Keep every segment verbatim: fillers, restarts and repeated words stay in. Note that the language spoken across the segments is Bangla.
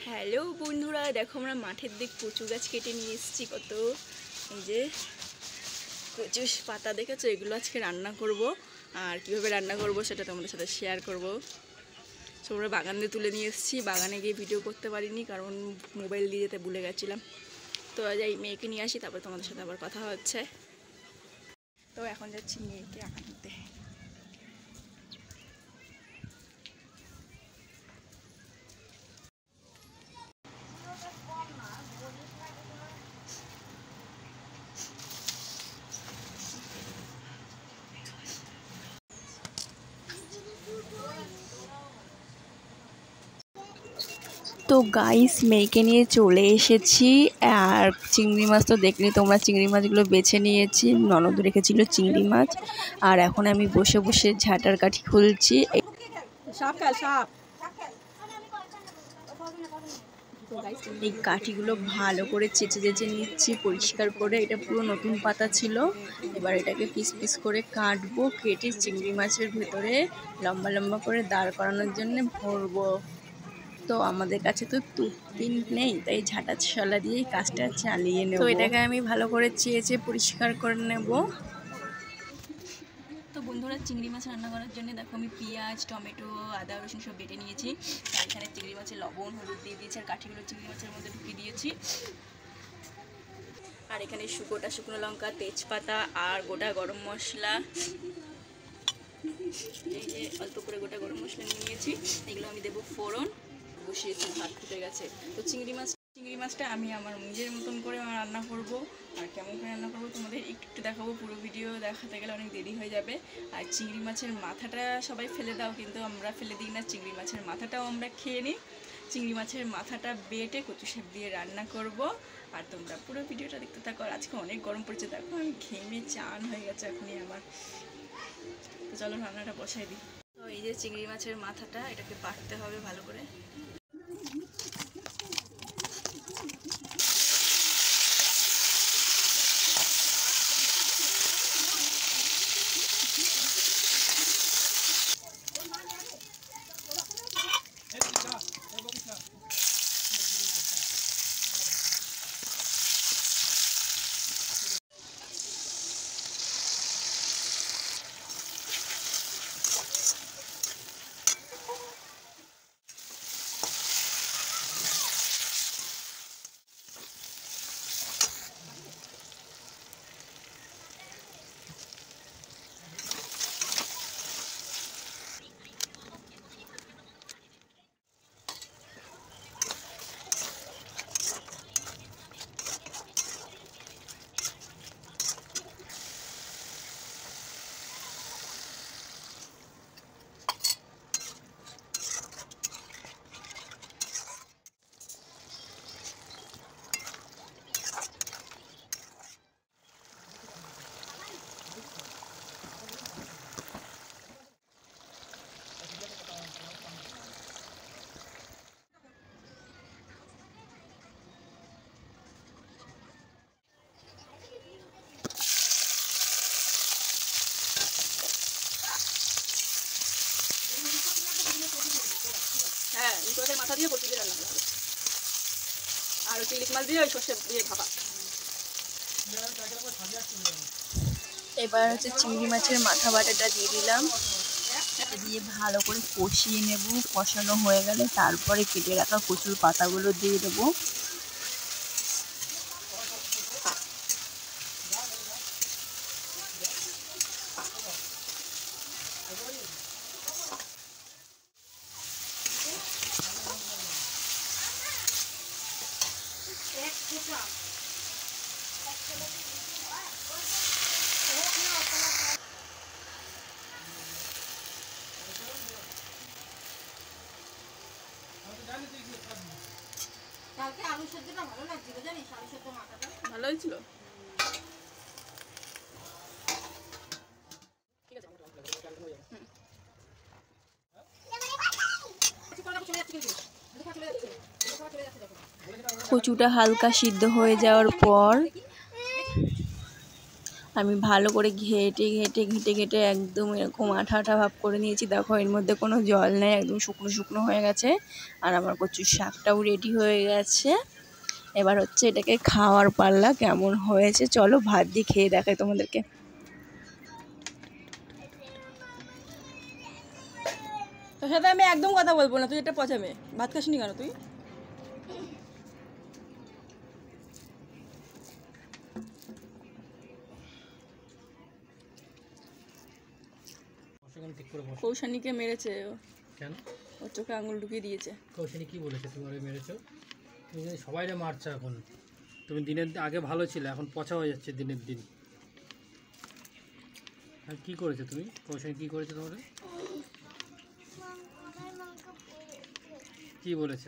হ্যালো বন্ধুরা, দেখো আমরা মাঠের দিক কচু গাছ কেটে নিয়ে এসেছি। কত এই যে কচু পাতা দেখেছো, এগুলো আজকে রান্না করব। আর কীভাবে রান্না করব সেটা তোমাদের সাথে শেয়ার করব। সো আমরা বাগান দিয়ে তুলে নিয়ে এসেছি। বাগানে গিয়ে ভিডিও করতে পারিনি কারণ মোবাইল দিয়ে যেতে ভুলে গেছিলাম। তো যাই মেয়েকে নিয়ে আসি, তারপর তোমাদের সাথে আবার কথা হচ্ছে। তো এখন যাচ্ছি মেয়েকে আনতে। তো গাইস, মেয়েকে নিয়ে চলে এসেছি। আর চিংড়ি মাছ তো দেখলি তোমরা, চিংড়ি মাছগুলো বেছে নিয়েছি। ননদ রেখেছিল চিংড়ি মাছ। আর এখন আমি বসে বসে ঝাঁটার কাঠি খুলছি। এই কাঠিগুলো ভালো করে চেঁচে চেঁচে নিচ্ছি পরিষ্কার করে। এটা পুরো নতুন পাতা ছিল। এবার এটাকে পিস পিস করে কাটবো। কেটে চিংড়ি মাছের ভেতরে লম্বা লম্বা করে দাঁড় করানোর জন্য ভরবো। তো আমাদের কাছে তো তুরতিন নেই, তাই ঝাঁটা ছলা দিয়েই কাজটা চালিয়ে নেব। তো এটাকে আমি ভালো করে চেঁচে পরিষ্কার করে নেব। তো বন্ধুরা, চিংড়ি মাছ রান্না করার জন্য দেখো আমি পেঁয়াজ, টমেটো, আদা, রসুন সব বেটে নিয়েছি। আর এখানে চিংড়ি মাছের লবণ, হলুদ দিয়ে দিয়েছি। আর কাঠিগুলো চিংড়ি মাছের মধ্যে ঢুকিয়ে দিয়েছি। আর এখানে গোটা শুকনো লঙ্কা, তেজপাতা আর গোটা গরম মশলা, এই যে অল্প করে গোটা গরম মশলা নিয়ে নিয়েছি। এগুলো আমি দেবো ফোড়ন। বসিয়েছি, ভাত ফুটে গেছে। তো চিংড়ি মাছ চিংড়ি মাছটা আমি আমার নিজের মতন করে রান্না করব। আর কেমন করে রান্না করবো তোমাদের একটু একটু দেখাবো। পুরো ভিডিও দেখাতে গেলে অনেক দেরি হয়ে যাবে। আর চিংড়ি মাছের মাথাটা সবাই ফেলে দাও, কিন্তু আমরা ফেলে দিই না। চিংড়ি মাছের মাথাটাও আমরা খেয়ে নিই। চিংড়ি মাছের মাথাটা বেটে কচু শাক দিয়ে রান্না করব। আর তোমরা পুরো ভিডিওটা দেখতে থাকো। আর আজকে অনেক গরম পড়েছে, দেখো আমি ঘেমে চান হয়ে গেছে এখনই আমার। তো চলো রান্নাটা বসাই দিই। তো এই যে চিংড়ি মাছের মাথাটা, এটাকে বাটতে হবে ভালো করে। হ্যাঁ, ইঁচড়ের মাথা দিয়ে কচু দিয়ে রান্না করা হবে। আর হচ্ছে ইলিশ মাছ দিয়ে ওই সর্ষে দিয়ে ভাপা। এবার হচ্ছে চিংড়ি মাছের মাথা বাটাটা দিয়ে দিলাম। এটা দিয়ে ভালো করে কষিয়ে নেব। কষানো হয়ে গেলে তারপরে কেটে রাখা কচুর পাতাগুলো দিয়ে দেবো। কালকে আলু সেদ্ধটা ভালো লাগছিল, জানিস? আলু সেদ্ধ মাখাটা ভালো হয়েছিল। কচুটা হালকা সিদ্ধ হয়ে যাওয়ার পর আমি ভালো করে ঘেটে ঘেটে ঘেটে ঘেটে একদম এরকম আঠা আঠা ভাব করে নিয়েছি। দেখো এর মধ্যে কোনো জল নেই, একদম শুকনো শুকনো হয়ে গেছে। আর আমার কচুর শাকটাও রেডি হয়ে গেছে। এবার হচ্ছে এটাকে খাওয়ার পাল্লা। কেমন হয়েছে চলো ভাত দিয়ে খেয়ে দেখাই তোমাদেরকে। তোর সাথে আমি একদম কথা বলবো না, তুই এটা পচামে। ভাত খাসনি কেন তুই? কৌশানীকে মেরেছে ও। কেন? ওর চোখে আঙুল ঢুকিয়ে দিয়েছে। কৌশানী কি বলেছে তুমি ওরে মেরেছো? তুমি সবাইরে মারছো এখন। তুমি দিনের আগে ভালো ছিলে, এখন পচা হয়ে যাচ্ছে দিনের দিন। আর কি করেছে তুমি? কৌশানী কি করেছে তোমারে? কি বলেছে?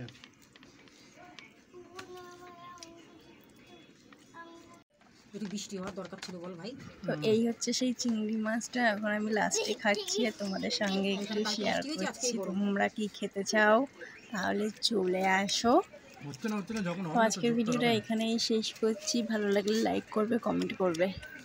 বৃষ্টি হওয়ার দরকার ছিল বল ভাই। তো এই হচ্ছে সেই চিংড়ি মাছটা, এখন আমি লাস্টে খাচ্ছি আর তোমাদের সঙ্গে একটু শেয়ার করছি। তোমরা কি খেতে চাও তাহলে চলে আসো। তো আজকের ভিডিওটা এখানেই শেষ করছি। ভালো লাগলে লাইক করবে, কমেন্ট করবে।